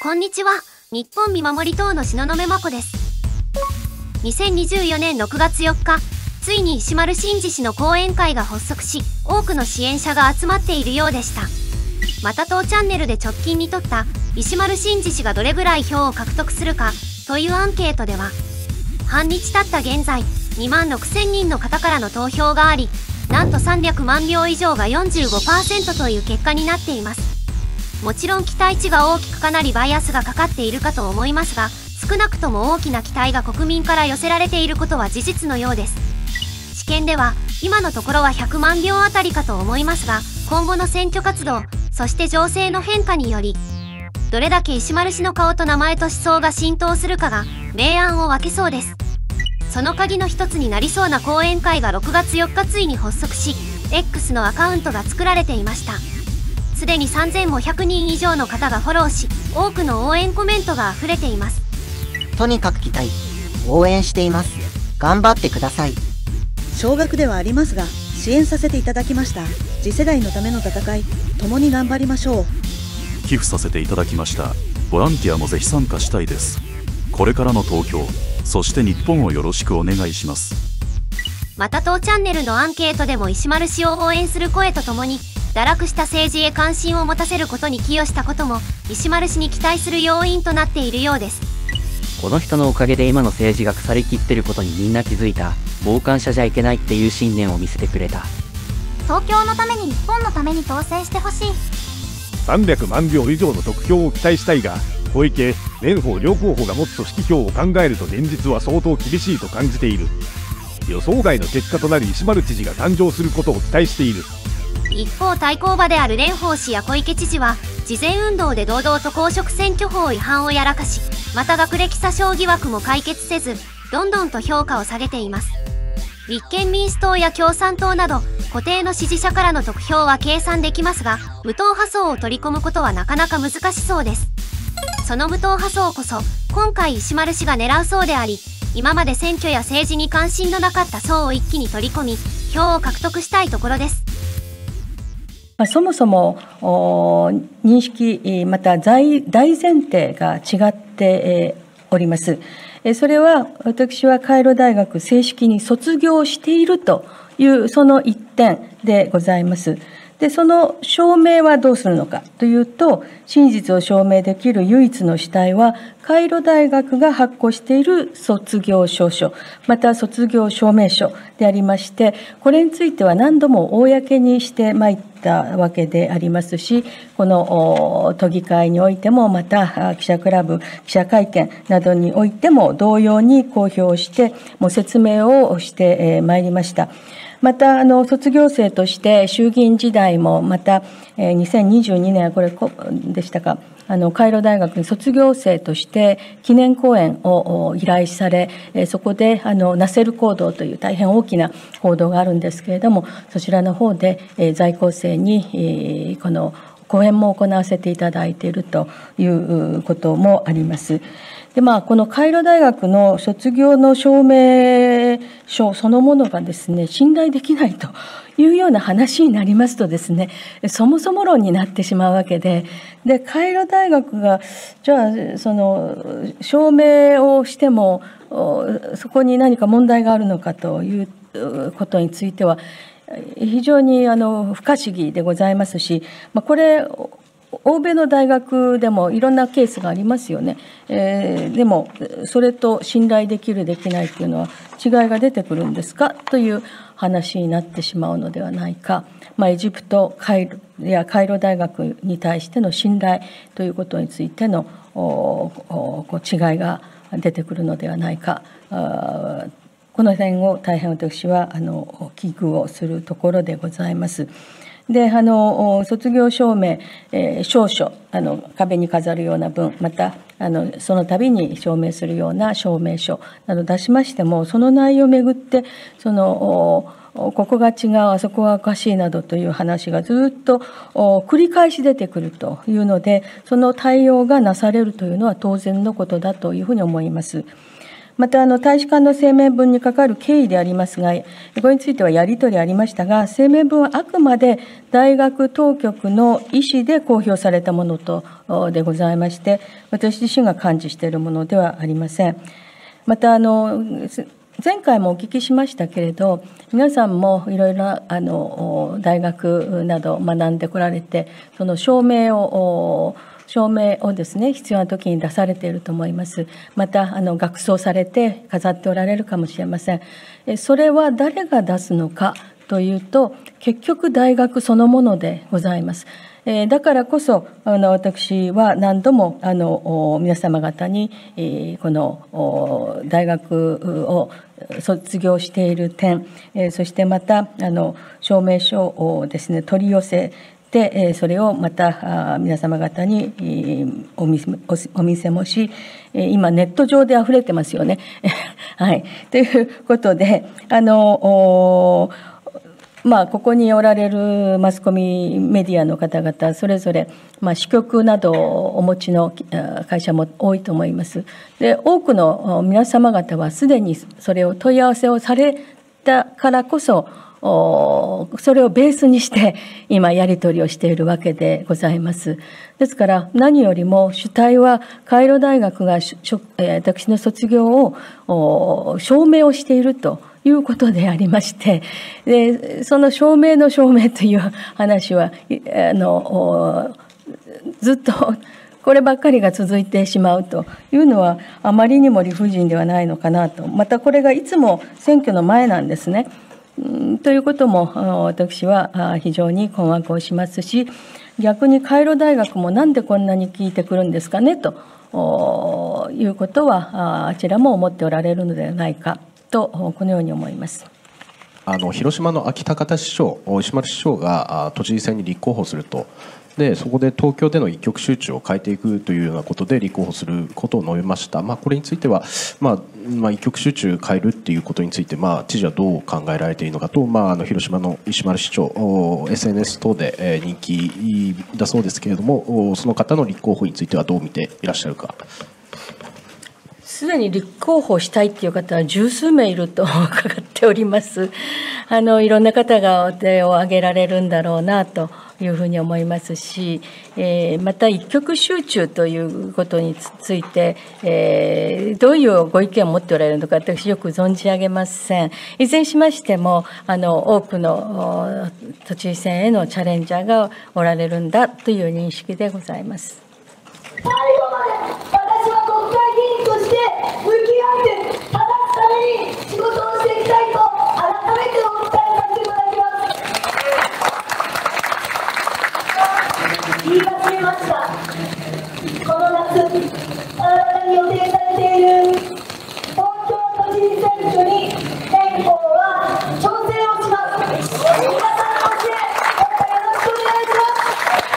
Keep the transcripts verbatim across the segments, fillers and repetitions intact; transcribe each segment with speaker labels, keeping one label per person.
Speaker 1: こんにちは。日本見守り党の東雲真子です。にせんにじゅうよねんろくがつよっか、ついに石丸伸二氏の後援会が発足し、多くの支援者が集まっているようでした。また当チャンネルで直近にとった石丸伸二氏がどれぐらい票を獲得するかというアンケートでは、半日経った現在にまんろくせんにんの方からの投票があり、なんとさんびゃくまんひょう以上が よんじゅうごパーセント という結果になっています。もちろん期待値が大きくかなりバイアスがかかっているかと思いますが、少なくとも大きな期待が国民から寄せられていることは事実のようです。試験では今のところはひゃくまんひょうあたりかと思いますが、今後の選挙活動、そして情勢の変化により、どれだけ石丸氏の顔と名前と思想が浸透するかが明暗を分けそうです。その鍵の一つになりそうな後援会がろくがつよっかついに発足し、 X のアカウントが作られていました。すでにさんぜんごひゃくにん以上の方がフォローし、多くの応援コメントが溢れています。
Speaker 2: とにかく期待、応援しています。頑張ってください。
Speaker 3: 少額ではありますが、支援させていただきました。次世代のための戦い、共に頑張りましょう。
Speaker 4: 寄付させていただきました。ボランティアもぜひ参加したいです。これからの投票、そして日本をよろしくお願いします。
Speaker 1: また当チャンネルのアンケートでも石丸氏を応援する声とともに、堕落した政治へ関心を持たせることに寄与したことも石丸氏に期待する要因となっているようです。
Speaker 5: この人のおかげで今の政治が腐りきってることにみんな気づいた。傍観者じゃいけないっていう信念を見せてくれた。
Speaker 6: 東京のために日本のために当選してほしい。
Speaker 7: さんびゃくまんひょう以上の得票を期待したいが、小池、蓮舫両候補が持つ組織票を考えると現実は相当厳しいと感じている。予想外の結果となり石丸知事が誕生することを期待している。
Speaker 1: 一方対抗馬である蓮舫氏や小池知事は、事前運動で堂々と公職選挙法違反をやらかし、また学歴詐称疑惑も解決せず、どんどんと評価を下げています。立憲民主党や共産党など固定の支持者からの得票は計算できますが、無党派層を取り込むことはなかなか難しそうです。その無党派層こそ今回石丸氏が狙う層であり、今まで選挙や政治に関心のなかった層を一気に取り込み、票を獲得したいところです。
Speaker 8: そもそも認識、また大前提が違っております。それは私はカイロ大学正式に卒業しているというその一点でございます。で、その証明はどうするのかというと、真実を証明できる唯一の主体は、カイロ大学が発行している卒業証書、また卒業証明書でありまして、これについては何度も公にしてまいったわけでありますし、この都議会においても、また記者クラブ、記者会見などにおいても同様に公表して、もう説明をしてまいりました。またあの卒業生として衆議院時代もまたにせんにじゅうにねんこれでしたか、あのカイロ大学に卒業生として記念講演を依頼され、そこであのナセル講堂という大変大きな講堂があるんですけれども、そちらの方で在校生にこの講演も行わせていただいているということもあります。でまあ、このカイロ大学の卒業の証明書そのものがですね、信頼できないというような話になりますとですね、そもそも論になってしまうわけで、でカイロ大学がじゃあその証明をしてもそこに何か問題があるのかということについては非常にあの不可思議でございますし、まあ、これ欧米の大学でもいろんなケースがありますよね。えー、でもそれと信頼できるできないというのは違いが出てくるんですかという話になってしまうのではないか。まあ、エジプトカイロやカイロ大学に対しての信頼ということについてのこう違いが出てくるのではないか。あこの点を大変私はあの危惧をするところでございます。であの卒業証明、えー、証書あの壁に飾るような文、またあのその度に証明するような証明書など出しましても、その内容をめぐってそのここが違う、あそこがおかしいなどという話がずっと繰り返し出てくるというので、その対応がなされるというのは当然のことだというふうに思います。 またあの大使館の声明文にかかる経緯でありますが、これについてはやり取りありましたが、声明文はあくまで大学当局の意思で公表されたものとでございまして、私自身が関知しているものではありません。またあの前回もお聞きしましたけれど、皆さんもいろいろなあの大学など学んでこられて、その証明を証明をですね、必要な時に出されていると思います。またあの学装されて飾っておられるかもしれません。それは誰が出すのかというと、結局大学そのものでございます。だからこそあの私は何度もあの皆様方にこの大学を卒業している点、そしてまたあの証明書をですね取り寄せでそれをまた皆様方にお見せ、お見せもし、今ネット上であふれてますよね。はい、ということであのまあ、ここにおられるマスコミメディアの方々それぞれ、まあ、支局などをお持ちの会社も多いと思います。で、多くの皆様方はすでにそれを問い合わせをされたからこそ、それをベースにして今やり取りをしているわけでございます。ですから何よりも主体はカイロ大学が私の卒業を証明をしているということでありまして、でその証明の証明という話はあのずっとこればっかりが続いてしまうというのはあまりにも理不尽ではないのかなと。またこれがいつも選挙の前なんですね。ということも私は非常に困惑をしますし、逆にカイロ大学もなんでこんなに聞いてくるんですかねということはあちらも思っておられるのではないかとこのように思います。
Speaker 9: あの広島の安芸高田市長、石丸市長が都知事選に立候補すると、でそこで東京での一極集中を変えていくというようなことで立候補することを述べました。まあ、これについては、まあまあ、一極集中変えるということについて、まあ、知事はどう考えられているのかと、まあ、あの広島の石丸市長 エスエヌエス 等で人気だそうですけれども、その方の立候補についてはどう見ていらっしゃるか。
Speaker 8: すでに立候補したいという方は十数名いると伺っております。あのいろんな方がお手を挙げられるんだろうなというふうに思いますし、えー、また一極集中ということについて、えー、どういうご意見を持っておられるのか私よく存じ上げません。いずれにしましてもあの多くの都知事選へのチャレンジャーがおられるんだという認識でございます。
Speaker 10: 最後まで私は国会議員として向き合って正すために仕事をしていきたいと改めてお伝えさせていただきます。言い忘れました。この夏新たに予定されている東京都知事選挙に憲法は挑戦をします。皆さんの教え、どうかよろしくお願いします。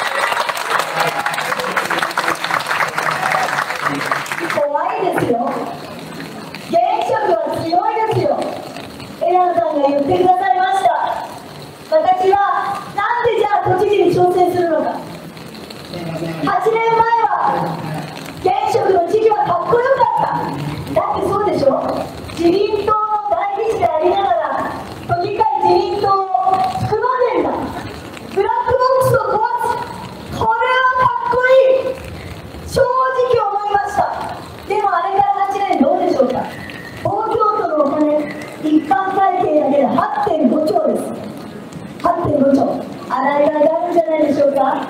Speaker 10: 怖いですよ。現職は強いですよ。枝野さんが言ってくださいました。私はなんでじゃあ都知事に挑戦するのか。はちねんまえは現職の知事はかっこよかった。だってそうでしょ。自民党の代議士でありながら都議会自民党を含まねえんだ。ブラックボックスを壊す。これはかっこいい。正直思いました。でもあれからはちねんどうでしょうか。東京都のお金、一般会計だけで はってんごちょうです。はってんごちょう。洗いがいがあるんじゃないでしょうか。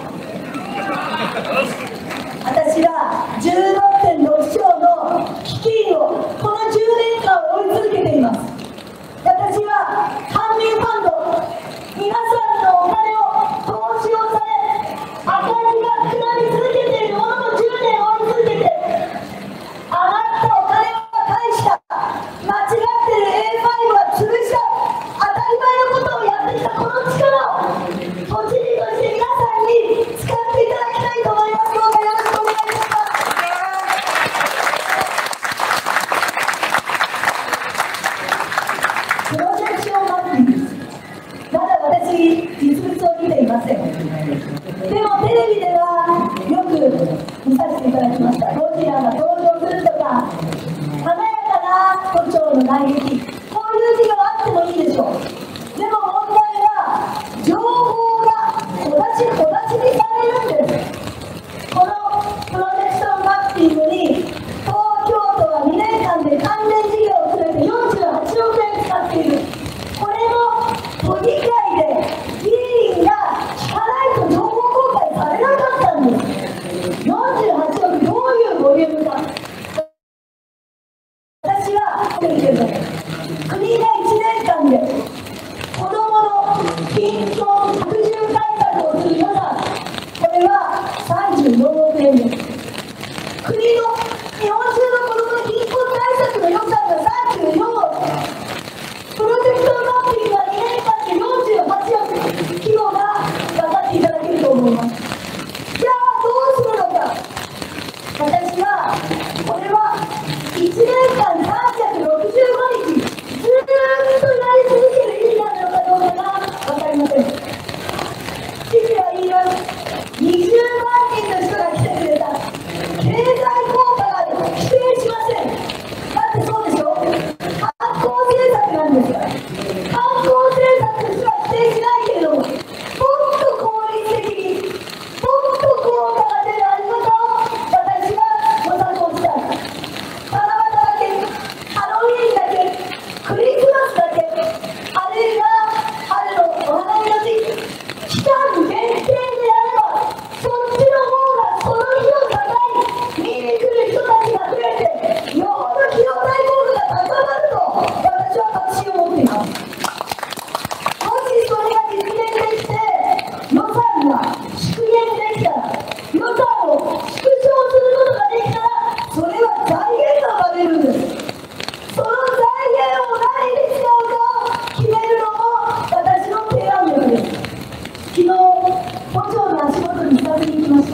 Speaker 10: 私は じゅうろくてんろくちょうの基金をこのじゅうねんかん追い続けています。私は官民ファンド、皆さんのお金を投資をされ赤字が下り続けているもののじゅうねん追い続けて、余ったお金は返した、間違ってる エーファイブ は潰した、当たり前のことをやってきたこの力を都知事として皆さんに使っていただきたいと思います。どうかよろしくお願いします。プロジェクションマッピング、まだ私実物を見ていません。でもテレビではよく見させていただきました。ゴジラが登場するとか華やかなの内撃、こういう事業あってもいいでしょう。でも問題は情報が小出し小出しにされるんです。このプロジェクションマッピングに東京都はにねんかんで関連事業を含めてよんじゅうはちおくえん使っている。これも都議会で議員が聞かないと情報公開されなかったんです。よんじゅうはちおく、どういうボリュームか。私は国がいちねんかんで子どもの貧困拡充対策をする予算、これはさんじゅうよんおくえんです。国の日本中の子どもの貧困対策の予算がさんじゅうよんおく、プロジェクトマッピングはにねんかんでよんじゅうはちおく、規模が分かっていただけると思います。じゃあどうするのか。私はこれはいちねんかんさんびゃくろくじゅうごにちずっとやり続ける意味があるのかどうかが分かりません。知事は言います。にじゅうまんにんの人が来てくれた。経済効果がある。否定しません。だってそうでしょ。観光政策なんですから。観光政策としては否定しないけれども、もっと効率的に、もっと効果が出るあり方を私は模索をしたい。七夕だけ、ハロウィーンだけ、クリスマスだけ、あれが春のお花見の時期、期間限定でやれば、そっちの方がその日を境に見に来る人たちが増えて、よほど費用対効果が高まると私は確信を持っています。もしそれが実現できて、予算が縮減できたら、予算を縮小することができたら、それは財源が生まれるんです。その財源を何に使うかを決めるのも私の提案力です。昨日、都庁の足元に視察に行きました。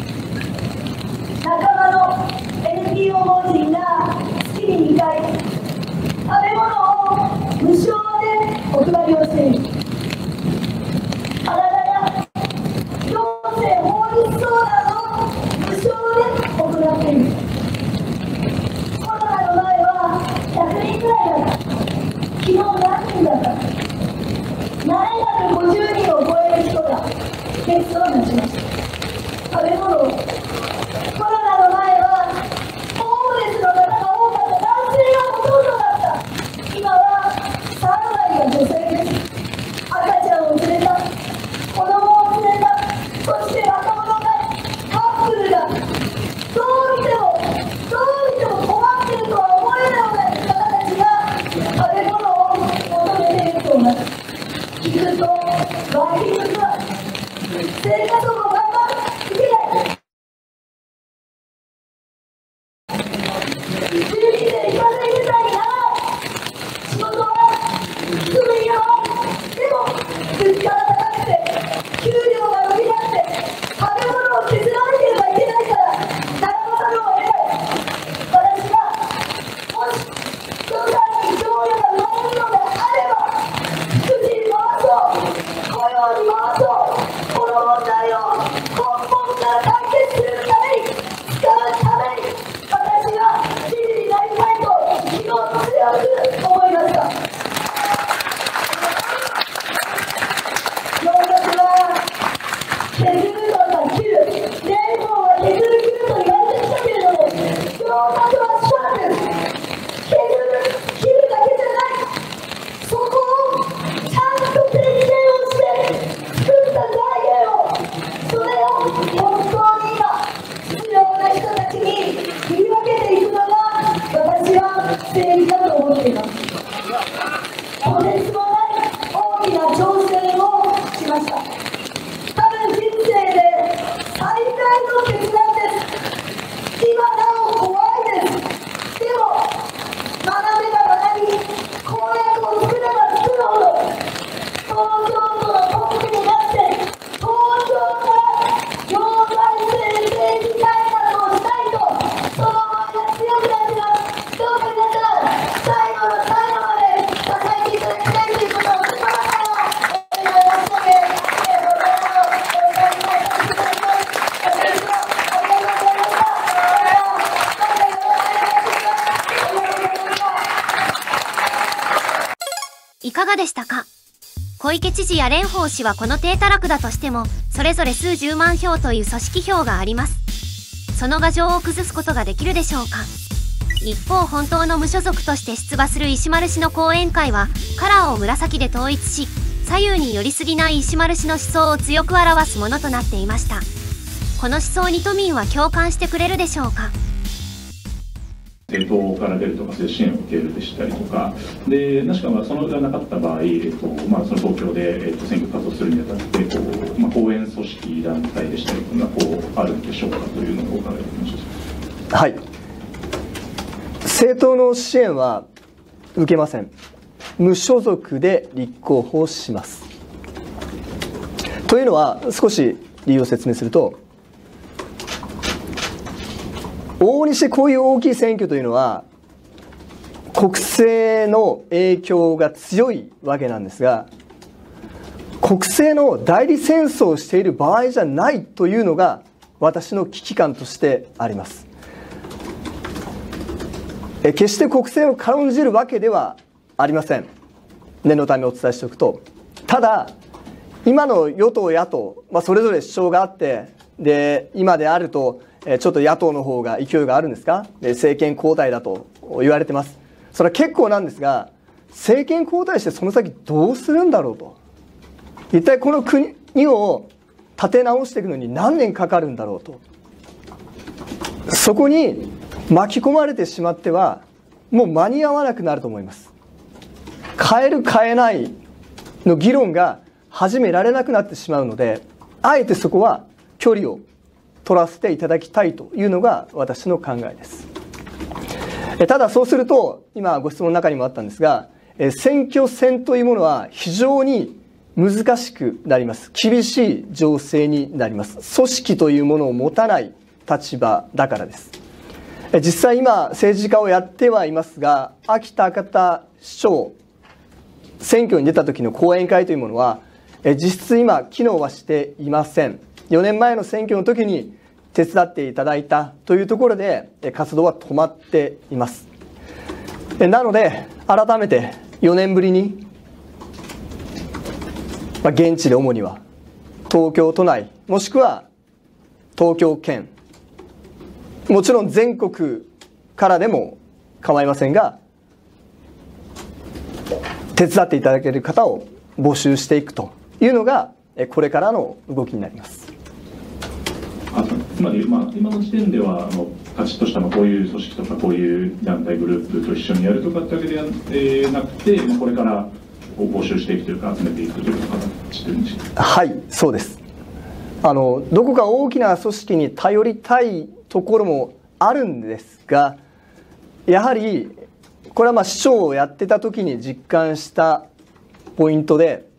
Speaker 10: 仲間の エヌピーオー 法人が月ににかい、食べ物を無償でお配りをしている。体や行政法律相談を無償で行っている。コロナの前はひゃくにんくらいだった。昨日何人だった。ななひゃくごじゅうにんを超える人がテストを出しました。食べ物を。コロナの前はホームレスの方が多かった。男性がほとんどだった。今はさんわりが女性です。
Speaker 1: かがでしたか？小池知事や蓮舫氏はこの体たらくだとしても、それぞれ数十万票という組織票があります。その牙城を崩すことができるでしょうか？一方、本当の無所属として出馬する石丸氏の後援会は、カラーを紫で統一し、左右に寄りすぎない石丸氏の思想を強く表すものとなっていました。この思想に都民は共感してくれるでしょうか？
Speaker 11: 政党から出るとか、そういう支援を受けるでしたりとか、でなしかまあそのがなかった場合、えっとまあ、その東京で、えっと、選挙活動するにあたって、こうまあ、後援組織団体でしたりというのがこうあるんでしょうかというのをお伺いできました。
Speaker 12: はい、政党の支援は受けません。無所属で立候補します。というのは、少し理由を説明すると、往々にしてこういう大きい選挙というのは国政の影響が強いわけなんですが、国政の代理戦争をしている場合じゃないというのが私の危機感としてあります。え決して国政を軽んじるわけではありません。念のためお伝えしておくと、ただ今の与党野党、まあ、それぞれ主張があって、で今であるとちょっと野党の方が勢いがあるんですか、政権交代だと言われてます。それは結構なんですが、政権交代してその先どうするんだろうと、一体この国を立て直していくのに何年かかるんだろうと、そこに巻き込まれてしまってはもう間に合わなくなると思います。変える変えないの議論が始められなくなってしまうので、あえてそこは距離を取らせていただきたいというのが私の考えです。ただそうすると、今ご質問の中にもあったんですが、選挙戦というものは非常に難しくなります。厳しい情勢になります。組織というものを持たない立場だからです。実際今政治家をやってはいますが、秋田赤田市長選挙に出た時の後援会というものは実質今機能はしていません。よねんまえの選挙の時に手伝っていただいたというところで活動は止まっています。なので改めてよねんぶりに現地で主には東京都内もしくは東京圏、もちろん全国からでも構いませんが、手伝っていただける方を募集していくというのがこれからの動きになります。
Speaker 11: あつまり、まあ、今の時点ではあのカチッとしたこういう組織とかこういう団体グループと一緒にやるとかってわけでは、えー、なくて、まあ、これから募集していくというか集めていくという形でいるんでしょうか。
Speaker 12: はい、そうです。あのどこか大きな組織に頼りたいところもあるんですが、やはりこれはまあ市長をやってた時に実感したポイントで、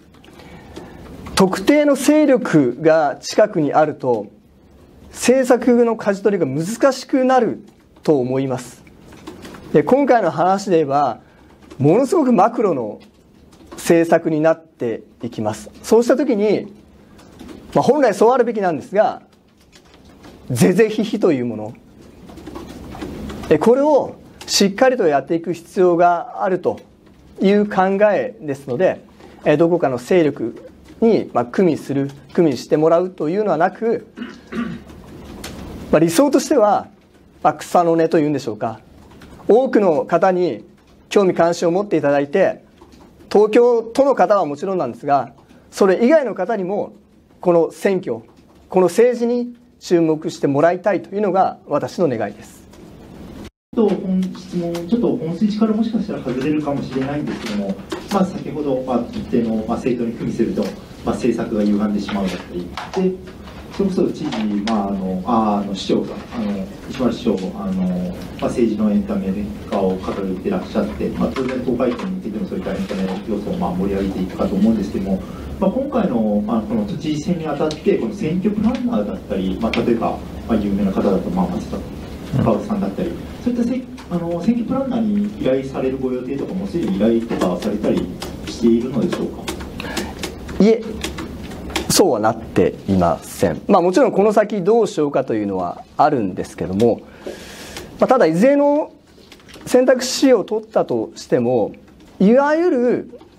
Speaker 12: 特定の勢力が近くにあると政策の舵取りが難しくなると思います。で今回の話で言えばものすごくマクロの政策になっていきます。そうした時に、まあ、本来そうあるべきなんですが、是々非々というもの、これをしっかりとやっていく必要があるという考えですので、どこかの勢力に組みする組みしてもらうというのはなく、まあ、理想としては、まあ、草の根というんでしょうか、多くの方に興味関心を持っていただいて、東京都の方はもちろんなんですが、それ以外の方にもこの選挙、この政治に注目してもらいたいというのが私の願いです。
Speaker 13: ちょっと本質問、ちょっと本筋からもしかしたら外れるかもしれないんですけども、まあ、先ほど、まあ、一定の、まあ、政党に組みすると、まあ、政策が歪んでしまうだったりで、それこそ知事、まあ、あのああの市長があの石丸市長あの、まあ、政治のエンタメ化を掲げていらっしゃって、まあ、当然投開票についてもそういったエンタメ要素をまあ盛り上げていくかと思うんですけども、まあ、今回の、まあ、この都知事選にあたってこの選挙プランナーだったり、まあ、例えば、まあ、有名な方だと、まあ、松田薫さんだったり、そういったせあの選挙プランナーに依頼されるご予定とかもすでに依頼とかされたりしているのでしょうか。
Speaker 12: いえ、そうはなっていません。まあ、もちろんこの先どうしようかというのはあるんですけども、まあ、ただいずれの選択肢を取ったとしても、いわゆる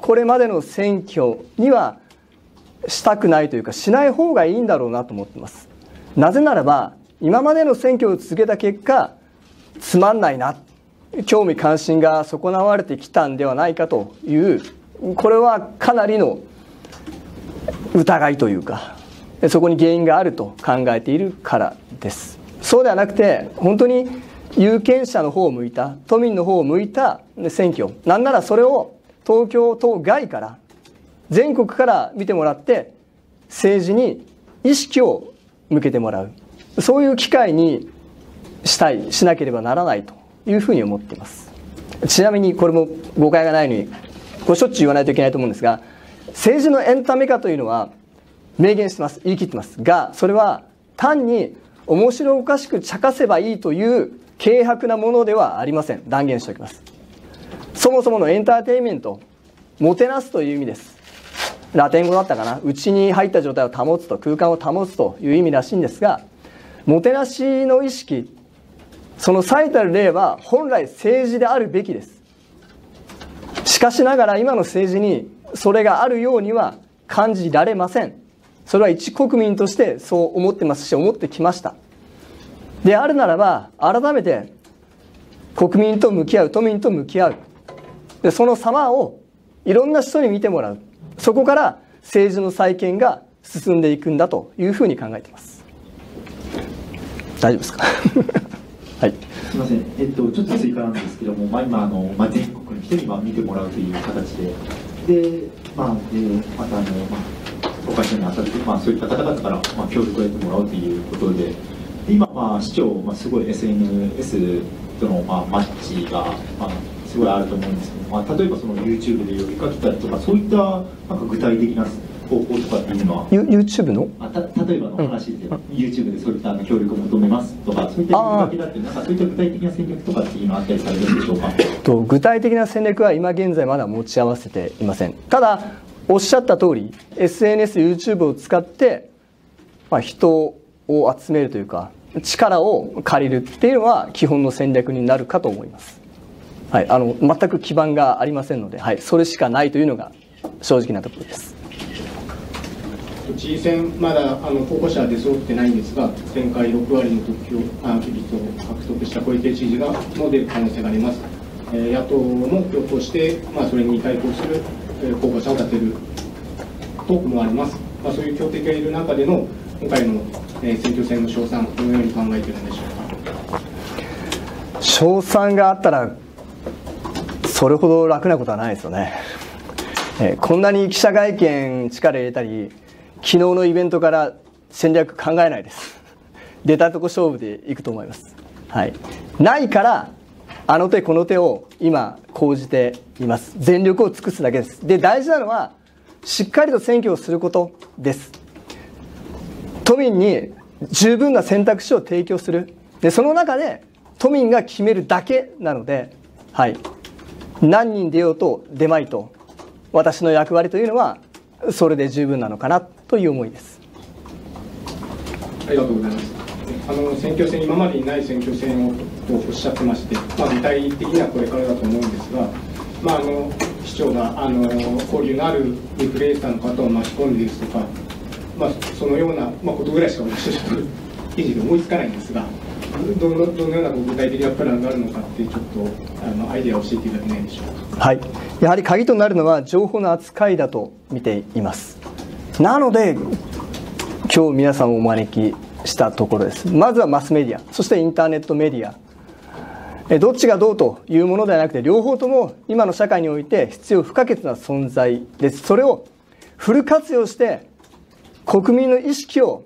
Speaker 12: これまでの選挙にはしたくないというか、しない方がいいんだろうなと思ってます。なぜならば今までの選挙を続けた結果、つまんないな、興味関心が損なわれてきたんではないかという、これはかなりの疑いというか、そこに原因があると考えているからです。そうではなくて、本当に有権者の方を向いた、都民の方を向いた選挙、なんならそれを東京都外から全国から見てもらって、政治に意識を向けてもらう、そういう機会にしたい、しなければならないというふうに思っています。ちなみにこれも誤解がないように、これしょっちゅう言わないといけないと思うんですが、政治のエンタメ化というのは明言してます、言い切ってますが、それは単に面白おかしく茶化せばいいという軽薄なものではありません。断言しておきます。そもそものエンターテインメント、もてなすという意味です。ラテン語だったかな、内に入った状態を保つと、空間を保つという意味らしいんですが、もてなしの意識、その最たる例は本来政治であるべきです。しかしながら今の政治にそれがあるようには感じられません。それは一国民としてそう思ってますし、思ってきました。であるならば改めて国民と向き合う、都民と向き合う、でその様をいろんな人に見てもらう、そこから政治の再建が進んでいくんだというふうに考えています。大丈夫ですかはい、
Speaker 13: すみません、えっと、ちょっと追加なんですけども、まあ、今あの、まあ、全国の人にまあ見てもらうという形で、で、まあ、でまたあの、まあ、お会社にあたって、まあ、そういった方々から、まあ、協力を得てもらうということで、今、まあ、市長、まあ、すごい エスエヌエス との、まあ、マッチが、まあ、すごいあると思うんですけど、まあ、例えばその YouTube で呼びかけたりとか、そういったなんか具体的な方法とかっていうのは、
Speaker 12: YouTube の
Speaker 13: あた例えばの話で、うん、YouTube でそういった協力を求めますとか、そういった呼びかけだって、なんかそういった具体的な戦略とかっていうのはあったりされるんでしょうか。
Speaker 12: と具体的な戦略は今現在まだ持ち合わせていません。ただおっしゃった通り エスエヌエス、YouTube を使って、まあ、人を集めるというか力を借りるっていうのは基本の戦略になるかと思います。はい、あの全く基盤がありませんので、はい、それしかないというのが正直なところです。
Speaker 14: 知事選、まだあの候補者出揃ってないんですが、前回ろく割の得票比率を獲得した小池知事がも出る可能性があります。えー、野党も共闘して、まあ、それに対抗する候補者を立てると思われます。まあ、そういう強敵がいる中での今回の選挙戦の勝算、どのように考えているんでしょうか。
Speaker 12: 勝算があったらそれほど楽なことはないですよね。えー、こんなに記者会見力入れたり昨日のイベントから戦略考えないです。出たとこ勝負でいくと思います。はい、ないからあの手この手を今講じています。全力を尽くすだけです。で大事なのはしっかりと選挙をすることです。都民に十分な選択肢を提供する。でその中で都民が決めるだけなので、はい、何人出ようと出まいと私の役割というのはそれで十分なのかなという思いです。
Speaker 14: ありがとうございます。あの選挙戦、今までにない選挙戦をとおっしゃってまして、まあ、具体的にはこれからだと思うんですが、まあ、あの市長があの交流のあるインフルエンサーの方を巻き込んでですとか、まあ、そのような、まあ、ことぐらいしか私は記事で思いつかないんですが、どのどのような具体的なプランがあるのかってちょっとあのアイデアを教えていただけないでしょうか。
Speaker 12: はい、やはり鍵となるのは情報の扱いだと見ています。なので今日皆さんをお招きしたところです。まずはマスメディア、そしてインターネットメディア、えどっちがどうというものではなくて両方とも今の社会において必要不可欠な存在です。それをフル活用して国民の意識を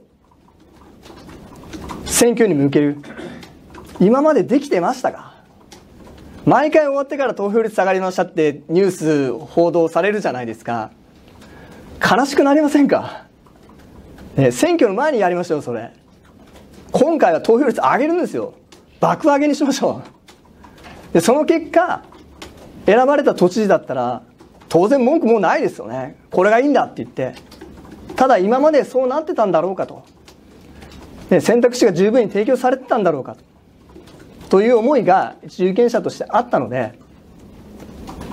Speaker 12: 選挙に向ける。今までできてましたか。毎回終わってから投票率下がりましたってニュース報道されるじゃないですか。悲しくなりませんか、ね、選挙の前にやりましょう。それ今回は投票率上げるんですよ。爆上げにしましょう。でその結果選ばれた都知事だったら当然文句もうないですよね。これがいいんだって言って、ただ今までそうなってたんだろうかと、で選択肢が十分に提供されてたんだろうかとという思いが有権者としてあったので、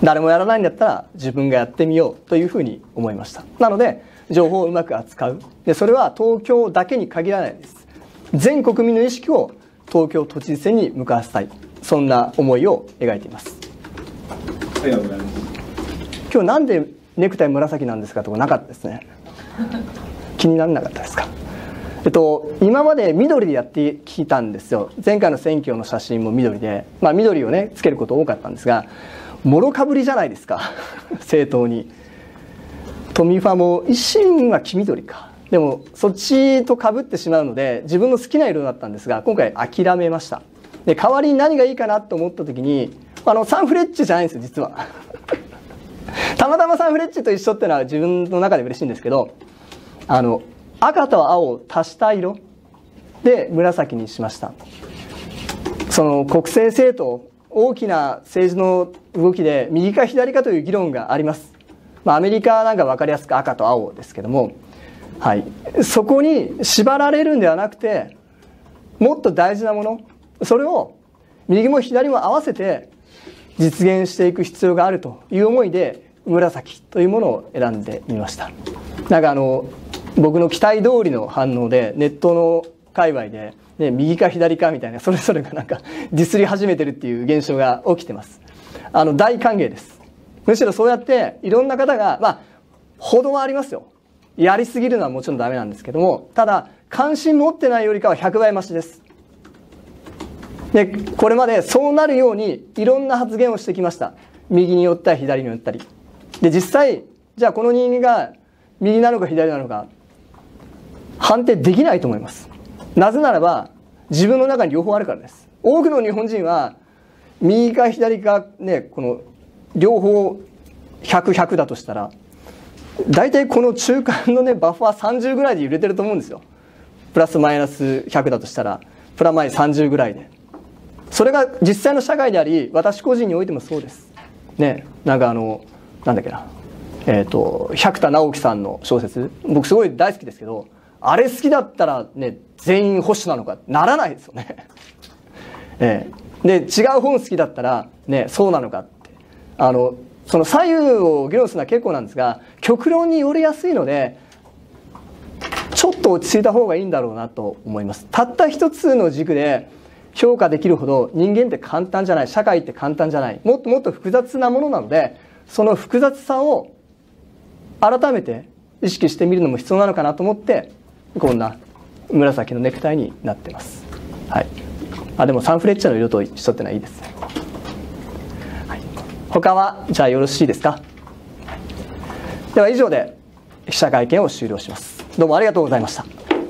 Speaker 12: 誰もやらないんだったら自分がやってみようというふうに思いました。なので情報をうまく扱う。でそれは東京だけに限らないです。全国民の意識を東京都知事選に向かわせたい、そんな思いを描いています。
Speaker 11: ありがとうございます。
Speaker 12: 今日なんでネクタイ紫なんですかとかなかったですね。気にならなかったですか。えっと、今まで緑でやってきたんですよ。前回の選挙の写真も緑で、まあ、緑をねつけること多かったんですが、もろかぶりじゃないですか政党に。都民ファも維新は黄緑か、でもそっちとかぶってしまうので自分の好きな色だったんですが、今回諦めました。で代わりに何がいいかなと思った時に、あのサンフレッチェじゃないんですよ実はたまたまサンフレッチェと一緒っていうのは自分の中で嬉しいんですけど、あの赤と青を足した色で紫にしました。その国政政党、大きな政治の動きで右か左かという議論があります。まあ、アメリカなんか分かりやすく赤と青ですけども、はい、そこに縛られるんではなくて、もっと大事なもの、それを右も左も合わせて実現していく必要があるという思いで紫というものを選んでみました。なんかあの僕の期待通りの反応で、ネットの界隈で、ね、右か左かみたいなそれぞれがなんかディスり始めてるっていう現象が起きてます。あの大歓迎です。むしろそうやっていろんな方が、まあ程はありますよ。やりすぎるのはもちろんダメなんですけども、ただ関心持ってないよりかはひゃくばい増しです。でこれまでそうなるようにいろんな発言をしてきました。右に寄ったり左に寄ったりで、実際じゃあこの人間が右なのか左なのか判定できないと思います。なぜならば自分の中に両方あるからです。多くの日本人は右か左かね、この両方ひゃく、ひゃくだとしたら大体この中間のねバッファーさんじゅうぐらいで揺れてると思うんですよ。プラスマイナスひゃくだとしたらプラマイさんじゅうぐらいで、それが実際の社会であり私個人においてもそうですね。なんかあのなんだっけな、えーと百田直樹さんの小説、僕すごい大好きですけど、あれ好きだったらね全員保守なのかならないですよねえー、で違う本好きだったらねそうなのかって、あのその左右を議論するのは結構なんですが、極論によりやすいのでちょっと落ち着いた方がいいんだろうなと思います。たった一つの軸で評価できるほど人間って簡単じゃない、社会って簡単じゃない、もっともっと複雑なものなので、その複雑さを改めて意識してみるのも必要なのかなと思ってこんな紫のネクタイになってます。はい、あでもサンフレッチェの色と一緒ってのはいいですね。はい、他はじゃあよろしいですか。では以上で記者会見を終了します。どうもありがとうございました。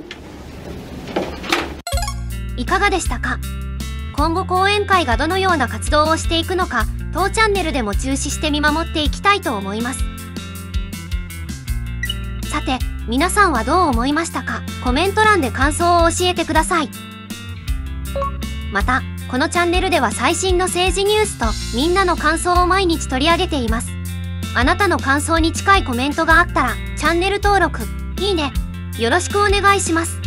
Speaker 1: いかがでしたか。今後講演会がどのような活動をしていくのか、当チャンネルでも注視して見守っていきたいと思います。さて皆さんはどう思いましたか。コメント欄で感想を教えてください。またこのチャンネルでは最新の政治ニュースとみんなの感想を毎日取り上げています。あなたの感想に近いコメントがあったらチャンネル登録、いいねよろしくお願いします。